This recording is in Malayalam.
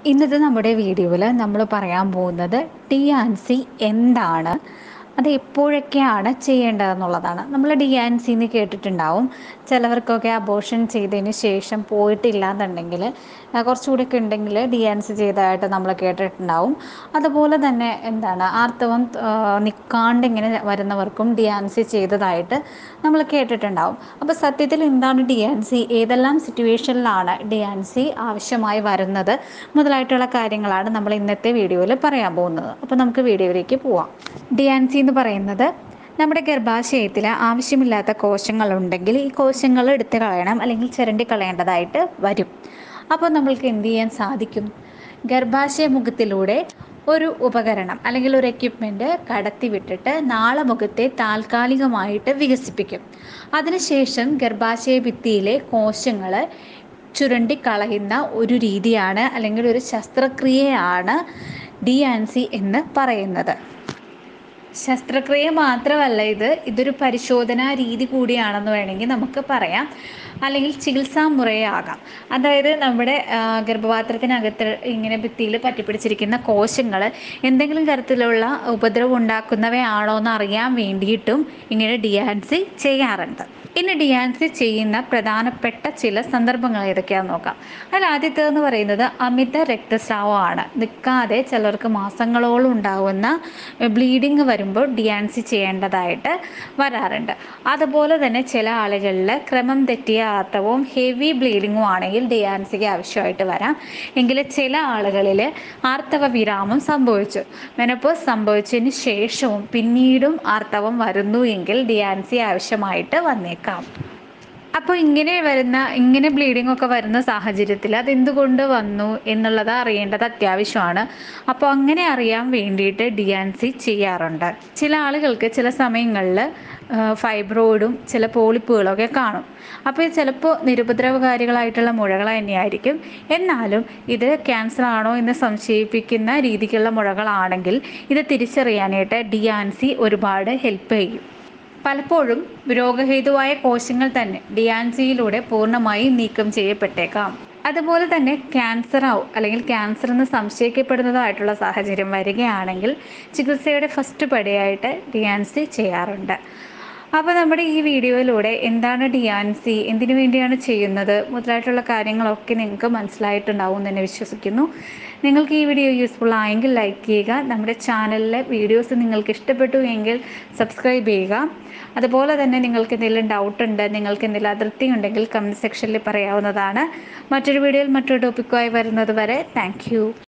ഇന്നത്തെ നമ്മുടെ വീഡിയോയിൽ നമ്മൾ പറയാൻ പോകുന്നത് D&C എന്താണ്, അത് എപ്പോഴൊക്കെയാണ് ചെയ്യേണ്ടതെന്നുള്ളതാണ്. നമ്മൾ D&C എന്ന് കേട്ടിട്ടുണ്ടാവും. ചിലവർക്കൊക്കെ അബോർഷൻ ചെയ്തതിന് ശേഷം പോയിട്ടില്ല എന്നുണ്ടെങ്കിൽ കുറച്ചുകൂടിയൊക്കെ ഉണ്ടെങ്കിൽ D&C ചെയ്തതായിട്ട് നമ്മൾ കേട്ടിട്ടുണ്ടാവും. അതുപോലെ തന്നെ ആർത്തവം നിൽക്കാണ്ട് ഇങ്ങനെ വരുന്നവർക്കും D&C ചെയ്തതായിട്ട് നമ്മൾ കേട്ടിട്ടുണ്ടാവും. അപ്പോൾ സത്യത്തിൽ എന്താണ് D&C, ഏതെല്ലാം സിറ്റുവേഷനിലാണ് D&C ആവശ്യമായി വരുന്നത് മുതലായിട്ടുള്ള കാര്യങ്ങളാണ് നമ്മൾ ഇന്നത്തെ വീഡിയോയിൽ പറയാൻ പോകുന്നത്. അപ്പോൾ നമുക്ക് വീഡിയോയിലേക്ക് പോവാം. D&C എന്ന് പറയുന്നത് നമ്മുടെ ഗർഭാശയത്തിൽ ആവശ്യമില്ലാത്ത കോശങ്ങളുണ്ടെങ്കിൽ ഈ കോശങ്ങൾ എടുത്ത് കളയണം അല്ലെങ്കിൽ ചിരണ്ടി കളയേണ്ടതായിട്ട് വരും. അപ്പോൾ നമ്മൾക്ക് എന്ത് ചെയ്യാൻ സാധിക്കും? ഗർഭാശയ മുഖത്തിലൂടെ ഒരു ഉപകരണം അല്ലെങ്കിൽ ഒരു എക്യുപ്മെൻറ്റ് കടത്തി വിട്ടിട്ട് നാളമുഖത്തെ താൽക്കാലികമായിട്ട് വികസിപ്പിക്കും. അതിനുശേഷം ഗർഭാശയ ഭിത്തിയിലെ കോശങ്ങൾ ചുരണ്ടിക്കളയുന്ന ഒരു രീതിയാണ് അല്ലെങ്കിൽ ഒരു ശസ്ത്രക്രിയയാണ് D&C എന്ന് പറയുന്നത്. ശസ്ത്രക്രിയ മാത്രമല്ല, ഇതൊരു പരിശോധനാ രീതി കൂടിയാണെന്ന് വേണമെങ്കിൽ നമുക്ക് പറയാം, അല്ലെങ്കിൽ ചികിത്സാ മുറയാകാം. അതായത് നമ്മുടെ ഗർഭപാത്രത്തിനകത്ത് ഇങ്ങനെ ഭിത്തിയിൽ പറ്റിപ്പിടിച്ചിരിക്കുന്ന കോശങ്ങൾ എന്തെങ്കിലും തരത്തിലുള്ള ഉപദ്രവം ഉണ്ടാക്കുന്നവയാണോ എന്ന് അറിയാൻ വേണ്ടിയിട്ടും ഇങ്ങനെ D&C ചെയ്യാറുണ്ട്. ഇനി D&C ചെയ്യുന്ന പ്രധാനപ്പെട്ട ചില സന്ദർഭങ്ങൾ ഏതൊക്കെയാണെന്ന് നോക്കാം. അതിൽ ആദ്യത്തേതെന്ന് പറയുന്നത് അമിത രക്തസ്രാവമാണ്. നിൽക്കാതെ ചിലർക്ക് മാസങ്ങളോളം ഉണ്ടാകുന്ന ബ്ലീഡിങ് വരുമ്പോൾ D&C ചെയ്യേണ്ടതായിട്ട് വരാറുണ്ട്. അതുപോലെ തന്നെ ചില ആളുകളിൽ ക്രമം തെറ്റിയ ആർത്തവവും ഹെവി ബ്ലീഡിങ്ങും ആണെങ്കിൽ D&Cക്ക് ആവശ്യമായിട്ട് വരാം. എങ്കിൽ ചില ആളുകളിൽ ആർത്തവ വിരാമം സംഭവിച്ചു, മെനോപോസ് സംഭവിച്ചതിന് ശേഷവും പിന്നീടും ആർത്തവം വരുന്നു എങ്കിൽ D&C ആവശ്യമായിട്ട് വന്നേക്കാം. അപ്പോൾ ഇങ്ങനെ ബ്ലീഡിംഗ് ഒക്കെ വരുന്ന സാഹചര്യത്തിൽ അതെന്തുകൊണ്ട് വന്നു എന്നുള്ളത് അറിയേണ്ടത് അത്യാവശ്യമാണ്. അപ്പോൾ അങ്ങനെ അറിയാൻ വേണ്ടിയിട്ട് D&C ചെയ്യാറുണ്ട്. ചില ആളുകൾക്ക് ചില സമയങ്ങളിൽ ഫൈബ്രോയിഡും ചില പോളിപ്പുകളൊക്കെ കാണും. അപ്പോൾ ചിലപ്പോൾ നിരുപദ്രവകാരികളായിട്ടുള്ള മുഴകൾ തന്നെയായിരിക്കും. എന്നാലും ഇത് ക്യാൻസർ ആണോ എന്ന് സംശയിപ്പിക്കുന്ന രീതിക്കുള്ള മുഴകളാണെങ്കിൽ ഇത് തിരിച്ചറിയാനായിട്ട് D&C ഒരുപാട് ഹെൽപ്പ് ചെയ്യും. പലപ്പോഴും രോഗഹേതുവായ കോശങ്ങൾ തന്നെ D&Cയിലൂടെ പൂർണ്ണമായി നീക്കം ചെയ്യപ്പെട്ടേക്കാം. അതുപോലെ തന്നെ അല്ലെങ്കിൽ ക്യാൻസർ എന്ന് സംശയിക്കപ്പെടുന്നതായിട്ടുള്ള സാഹചര്യം വരികയാണെങ്കിൽ ചികിത്സയുടെ ഫസ്റ്റ് പടിയായിട്ട് D&C ചെയ്യാറുണ്ട്. അപ്പോൾ നമ്മുടെ ഈ വീഡിയോയിലൂടെ എന്താണ് D&C, എന്തിനു വേണ്ടിയാണ് ചെയ്യുന്നത് മുതലായിട്ടുള്ള കാര്യങ്ങളൊക്കെ നിങ്ങൾക്ക് മനസ്സിലായിട്ടുണ്ടാവും എന്ന് തന്നെ വിശ്വസിക്കുന്നു. നിങ്ങൾക്ക് ഈ വീഡിയോ യൂസ്ഫുൾ ആയെങ്കിൽ ലൈക്ക് ചെയ്യുക. നമ്മുടെ ചാനലിലെ വീഡിയോസ് നിങ്ങൾക്ക് ഇഷ്ടപ്പെട്ടു എങ്കിൽ സബ്സ്ക്രൈബ് ചെയ്യുക. അതുപോലെ തന്നെ നിങ്ങൾക്ക് എന്തെങ്കിലും ഡൗട്ട് ഉണ്ട്, നിങ്ങൾക്ക് എന്തെങ്കിലും അതിർത്തി ഉണ്ടെങ്കിൽ കമൻറ്റ് സെക്ഷനിൽ പറയാവുന്നതാണ്. മറ്റൊരു വീഡിയോയിൽ മറ്റൊരു ടോപ്പിക്കുമായി വരുന്നത് വരെ താങ്ക് യു.